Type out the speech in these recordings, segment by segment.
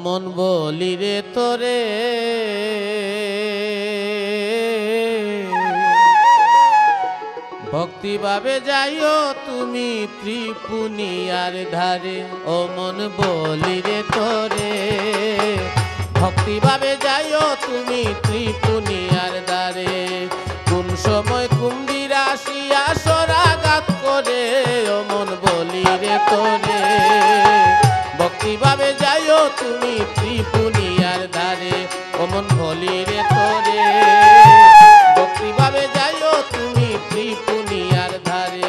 মন বলি রে তোরে ভক্তি ভাবে যাইও তুমি ত্রিপুনিয়ার ধারে। ও মন বলি রে তোরে ভক্তি ভাবে যাইও তুমি ত্রিপুনিয়ার ধারে। কোন সময় কুম্ভীর আসিয়া সরাঘাত করে ও মন বলি রে তোরে ভক্তি ভাবে যাইও তুমি ত্রিপুনিয়ার ধারে। ও মন বলি রে তোরে ভক্তি ভাবে যাইও তুমি ত্রিপুনিয়ার ধারে।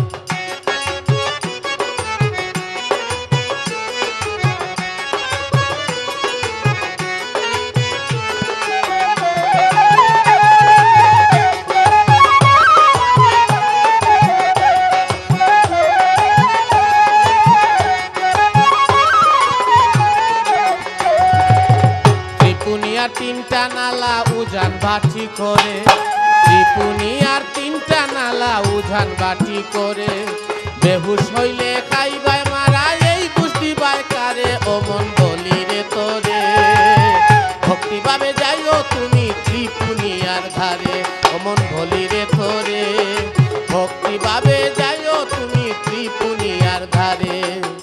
তিনটা নালা উজান বাটি করে ত্রিপুনিয়ার তিনটা নালা উজান বাটি করে বেহুশ হইলে খাইবাই মারা এই বুঝতি বাই কারে। ও মন বলি রে তোরে ভক্তি ভাবে যাইও তুমি ত্রিপুনিয়ার ধারে। ও মন বলি রে তোরে ভক্তি ভাবে যাইও তুমি ত্রিপুনিয়ার ধারে।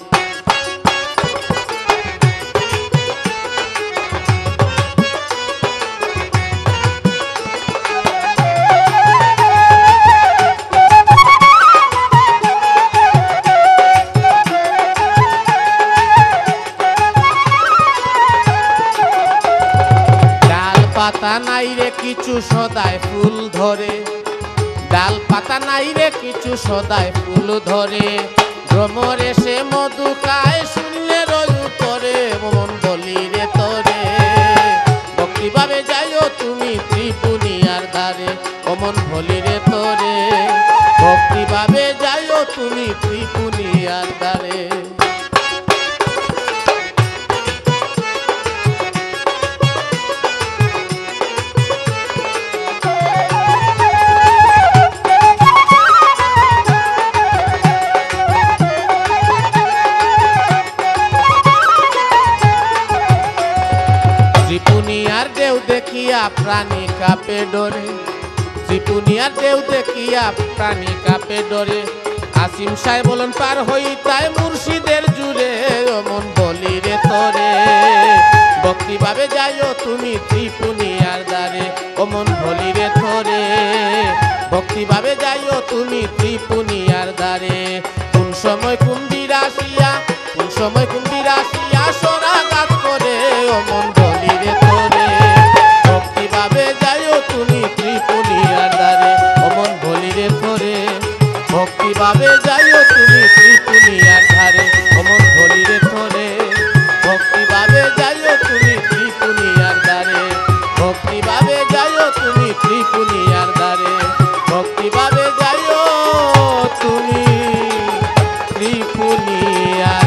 পাতা নাই রে কিছু সদায় ফুল ধরে ডাল পাতা নাই রে কিছু সদায় ফুল ধরে ভ্রমর এসে মধু খায় শূন্যের উপরে। মন বলি রে তোরে ভক্তি ভাবে যাইও তুমি ত্রিপুনিয়ার ধারে। ও মন বলি রে তোরে ভক্তি ভাবে যাইও তুমি ত্রিপুনিয়ার ধারে। ত্রিপুনিয়ার ঢেউ দেখিয়া প্রাণী কাঁপে ডরে ত্রিপুনিয়ার ঢেউ দেখিয়া প্রাণী কাঁপে ডরে। আসিম সাহেব বলেন পার হইতায় মুর্শিদের জুড়ে। ও মন বলি রে তোরে ভক্তি ভাবে যাইও তুমি ত্রিপুনিয়ার ধারে। ও মন বলি রে তোরে ভক্তি ভাবে যাইও তুমি ত্রিপুনিয়ার ধারে। কোন সময় কুম্ভীর আসিয়া কোন সময় কুম্ভীর আসিয়া সরাঘাত করে। ও মন বলি রে তোরে ভক্তি ভাবে যাইও তুমি ত্রিপুনিয়ার ধারে। ও মন বলি রে তোরে ভক্তি ভাবে যাইও তুমি ত্রিপুনিয়ার ধারে। ও মন বলি রে তোরে ভক্তি ভাবে যাইও তুমি ত্রিপুনিয়ার ধারে। ভক্তি ভাবে যাইও তুমি ত্রিপুনিয়ার ধারে। ভক্তি ভাবে যাইও তুমি ত্রিপুনিয়ার